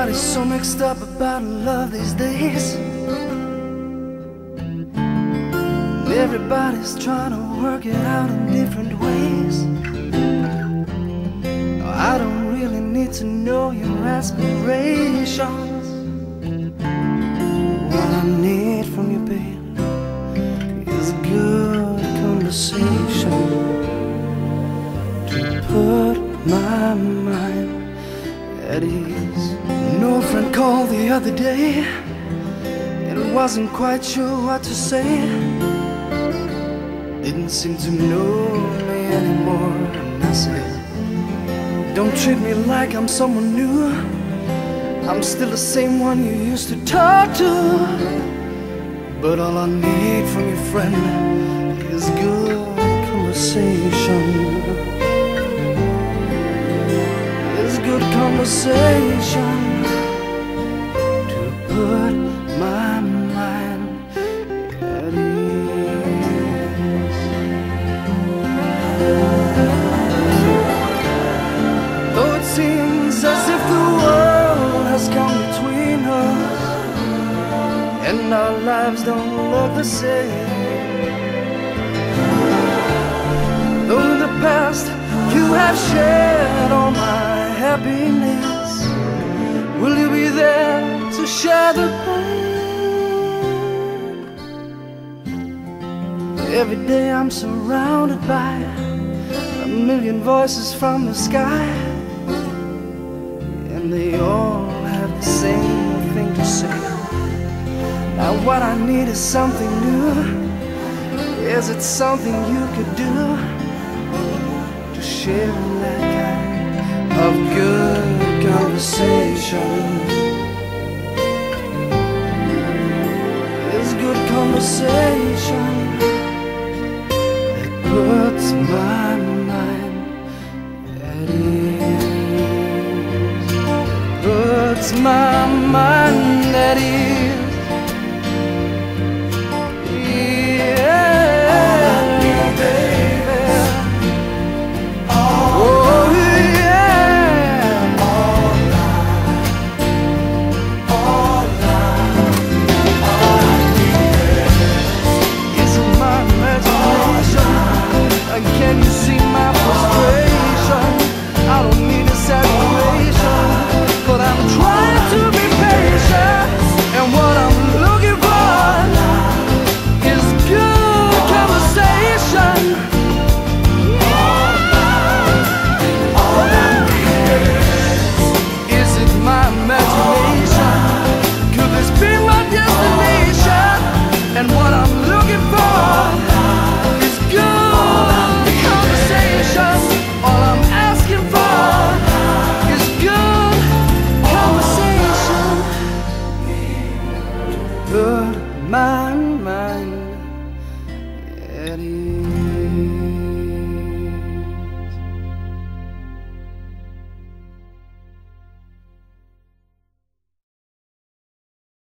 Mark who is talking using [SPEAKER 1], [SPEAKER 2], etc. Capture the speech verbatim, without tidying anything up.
[SPEAKER 1] Everybody's so mixed up about love these days. Everybody's trying to work it out in different ways. I don't really need to know your aspirations. What I need from you, babe, is good conversation to put my mind at ease. No friend called the other day and wasn't quite sure what to say. Didn't seem to know me anymore, and I said, don't treat me like I'm someone new. I'm still the same one you used to talk to. But all I need from your friend is good conversation. Is good conversation to put my mind at ease. Though it seems as if the world has come between us and our lives don't look the same. Though in the past you have shared all my happiness, will you be there to share the pain? Every day I'm surrounded by a million voices from the sky, and they all have the same thing to say. Now what I need is something new. Is it something you could do to share that kind of good conversation? Is good conversation that puts my mind at ease, puts my mind at ease. Can you see my frustration? I don't need a separation, but I'm trying to be patient. And what I'm looking for is good conversation. Is it my imagination? Could this be my destination? And what I'm looking for is good. All I'm asking for is good conversation. Put my mind at ease.